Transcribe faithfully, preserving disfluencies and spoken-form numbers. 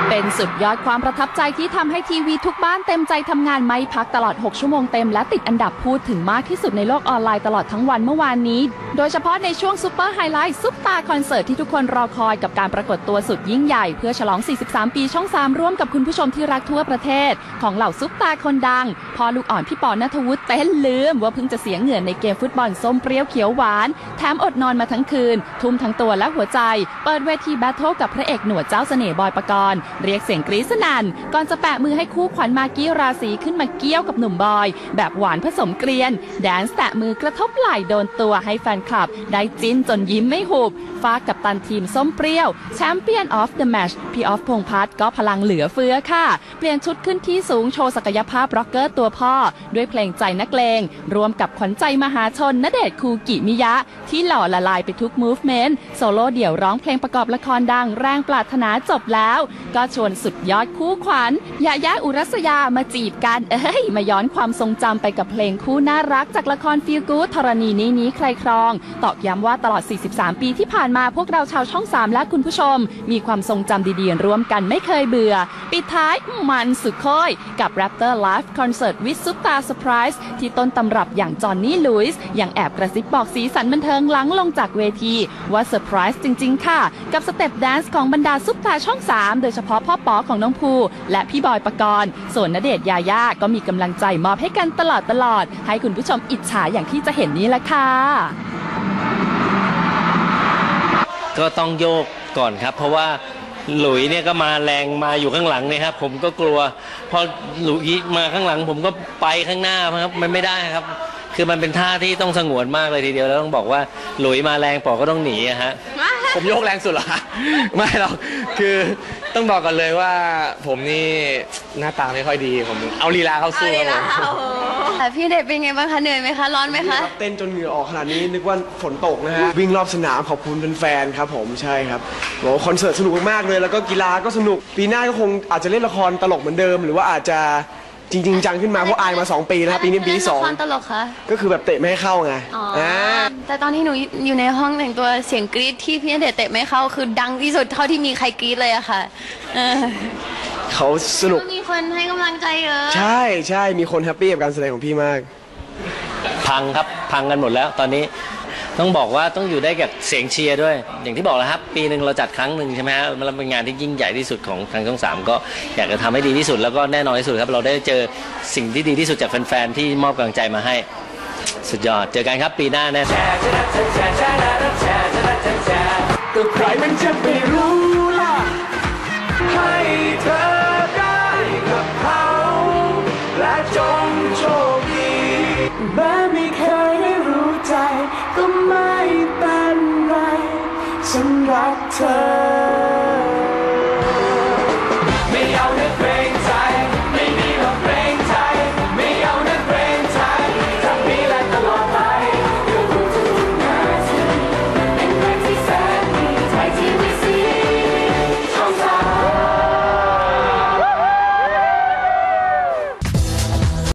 เป็นสุดยอดความประทับใจที่ทำให้ทีวีทุกบ้านเต็มใจทำงานไม่พักตลอดหกชั่วโมงเต็มและติดอันดับพูดถึงมากที่สุดในโลกออนไลน์ตลอดทั้งวันเมื่อวานนี้โดยเฉพาะในช่วงซุปเปอร์ไฮไลท์ซุปตาคอนเสิร์ตที่ทุกคนรอคอยกับการปรากฏตัวสุดยิ่งใหญ่เพื่อฉลองสี่สิบสามปีช่องสามร่วมกับคุณผู้ชมที่รักทั่วประเทศของเหล่าซุปตาคนดังพอลูกอ่อนพี่ปอณัฐวุฒิเต้นลืมว่าเพิ่งจะเสียเหงื่อในเกมฟุตบอลส้มเปรี้ยวเขียวหวานแถมอดนอนมาทั้งคืนทุ่มทั้งตัวและหัวใจเปิดเวทีแบทเทิลกับพระเอกหนวดเจ้าเสน่ห์บอยปกรณ์เรียกเสียงกรี๊ดสนั่นก่อนจะแปะมือให้คู่ขวัญมากกี้ราศีขึ้นมาเกี้ยวกับหนุ่มบอยแบบหวานผสมเกรียนแดนซ์แตะมือกระทบไหล่โดนตัวให้แฟนคลับได้จิ้นจนยิ้มไม่หุบฟ้ากับตันทีมส้มเปรี้ยวแชมเปี้ยนออฟเดอะแมตช์พี่ออฟพงษ์พัฒน์ก็พลังเหลือเฟือค่ะเปลี่ยนชุดขึ้นที่สูงโชว์ศักยภาพร็อกเกอร์ตัวพ่อด้วยเพลงใจนักเลงรวมกับขวัญใจมหาชนณเดชน์คูกิมิยะที่หล่อละลายไปทุกมูฟเมนต์โซโล่เดี่ยวร้องเพลงประกอบละครดังแรงปรารถนาจบแล้วก็ชวนสุดยอดคู่ขวัญยายาอุรัสยามาจีบกันเอ้ยมาย้อนความทรงจำไปกับเพลงคู่น่ารักจากละครฟีลกู๊ดธรณีนี้นี้ใครครองตอกย้ำว่าตลอดสี่สิบสามปีที่ผ่านมาพวกเราชาวช่องสามและคุณผู้ชมมีความทรงจำดีๆร่วมกันไม่เคยเบื่อปิดท้ายมันสุดค่อยกับ Raptor Live Concert with Super Surprise ที่ต้นตำรับอย่างจอห์นนี่ลุยส์ยังแอบกระซิบบอกสีสันบันเทิงหลังลงจากเวทีว่าเซอร์ไพรส์จริงๆค่ะกับสเต็ปแดนซ์ของบรรดาซุปตาช่องสามโดยเฉพาะพ่อป๋อของน้องภูและพี่บอยปกรณ์ส่วนณเดชน์ยายาก็มีกำลังใจมอบให้กันตลอดตลอดให้คุณผู้ชมอิจฉาอย่างที่จะเห็นนี้แหละค่ะก็ต้องโยกก่อนครับเพราะว่าหลุยเนี่ยก็มาแรงมาอยู่ข้างหลังเนี่ยครับผมก็กลัวพอหลุยมาข้างหลังผมก็ไปข้างหน้าครับมันไม่ได้ครับคือมันเป็นท่าที่ต้องสงวนมากเลยทีเดียวแล้วต้องบอกว่าหลุยมาแรงปอก็ต้องหนีฮะผมโยกแรงสุดเหรอไม่หรอกคือต้องบอกกันเลยว่าผมนี่หน้าตาไม่ค่อยดีผมเอาลีลาเข้าสู้ครับผมพี่เด็กเป็นไงบ้างคะเหนื่อยไหมคะร้อนไหมคะเต้นจนเหงื่อออกขนาดนี้นึกว่าฝนตกนะฮะวิ่งรอบสนามขอบคุณแฟนๆครับผมใช่ครับโหคอนเสิร์ตสนุกมากๆเลยแล้วก็กีฬาก็สนุกปีหน้าก็คงอาจจะเล่นละครตลกเหมือนเดิมหรือว่าอาจจะจริงๆจังขึ้นมาเพราะอายมาสองปีนะครับปีนี้ปีที่สองตลกคะก็คือแบบเตะไม่ให้เข้าไงแต่ตอนที่หนูอยู่ในห้องแต่งตัวเสียงกรี๊ดที่พี่ณเดชน์เตะไม่เข้าคือดังที่สุดเท่าที่มีใครกรี๊ดเลยอะค่ะเขาสนุกมีคนให้กำลังใจเยอะใช่ใช่มีคนแฮปปี้กับการแสดงของพี่มากพังครับพังกันหมดแล้วตอนนี้ต้องบอกว่าต้องอยู่ได้กับเสียงเชียร์ด้วยอย่างที่บอกแล้วครับปีหนึ่งเราจัดครั้งหนึ่งใช่ไหมฮะมันเป็นงานที่ยิ่งใหญ่ที่สุดของทางช่องสามก็อยากจะทำให้ดีที่สุดแล้วก็แน่นอนที่สุดครับเราได้เจอสิ่งที่ดีที่สุดจากแฟนๆที่มอบกำลังใจมาให้สุดยอดเจอกันครับปีหน้าแน่ก็ใครมันจะไปรู้ล่ะให้เธอได้กับเขาและจงโชคดีแม้ไม่เคยได้รู้ใจก็ไม่เป็นไรฉันรักเธอ